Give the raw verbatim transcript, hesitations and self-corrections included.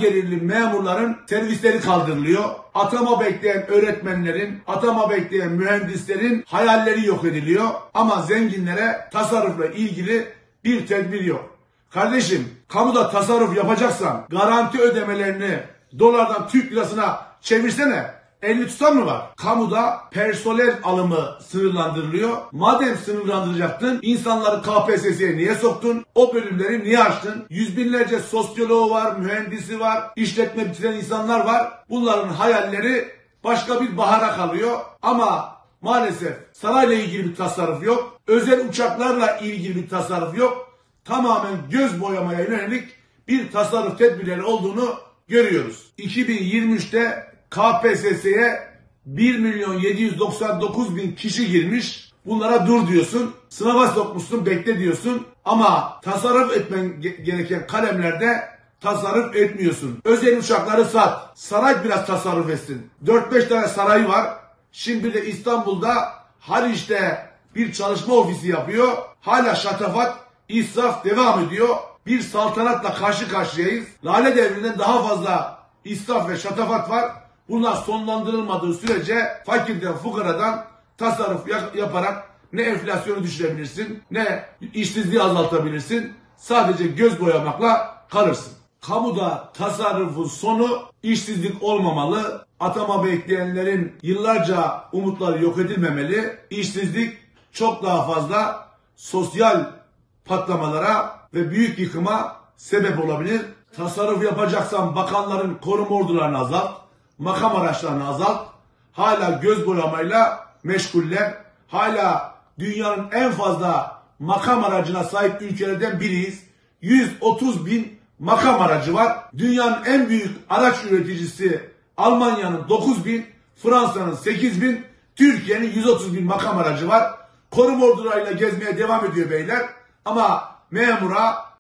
gelirli memurların servisleri kaldırılıyor. Atama bekleyen öğretmenlerin, atama bekleyen mühendislerin hayalleri yok ediliyor. Ama zenginlere tasarrufla ilgili bir tedbir yok. Kardeşim, kamuda tasarruf yapacaksan garanti ödemelerini dolardan Türk lirasına çevirsene. elli tutan mı var? Kamuda personel alımı sınırlandırılıyor. Madem sınırlandıracaktın, insanları K P S S'ye niye soktun? O bölümleri niye açtın? Yüz binlerce sosyoloğu var, mühendisi var, işletme bitiren insanlar var. Bunların hayalleri başka bir bahara kalıyor. Ama maalesef sarayla ilgili bir tasarruf yok. Özel uçaklarla ilgili bir tasarruf yok. Tamamen göz boyamaya yönelik bir tasarruf tedbirleri olduğunu görüyoruz. iki bin yirmi üçte K P S S'ye bir milyon yedi yüz doksan dokuz bin kişi girmiş. Bunlara dur diyorsun. Sınava sokmuşsun, bekle diyorsun. Ama tasarruf etmen gereken kalemlerde tasarruf etmiyorsun. Özel uçakları sat. Saray biraz tasarruf etsin. dört beş tane sarayı var. Şimdi de İstanbul'da Haliç'te bir çalışma ofisi yapıyor. Hala şatafat, israf devam ediyor. Bir saltanatla karşı karşıyayız. Lale devrinden daha fazla israf ve şatafat var. Bunlar sonlandırılmadığı sürece fakirden, fukaradan tasarruf yaparak ne enflasyonu düşürebilirsin, ne işsizliği azaltabilirsin. Sadece göz boyamakla kalırsın. Kamuda tasarrufun sonu işsizlik olmamalı. Atama bekleyenlerin yıllarca umutları yok edilmemeli. İşsizlik çok daha fazla sosyal patlamalara ve büyük yıkıma sebep olabilir. Tasarruf yapacaksan bakanların koruma ordularını azalt, makam araçlarını azalt. Hala göz boyamayla meşguller. Hala dünyanın en fazla makam aracına sahip ülkelerden biriyiz. yüz otuz bin makam aracı var. Dünyanın en büyük araç üreticisi Almanya'nın dokuz bin, Fransa'nın sekiz bin, Türkiye'nin yüz otuz bin makam aracı var. Koruma ordularıyla gezmeye devam ediyor beyler. Ama memura,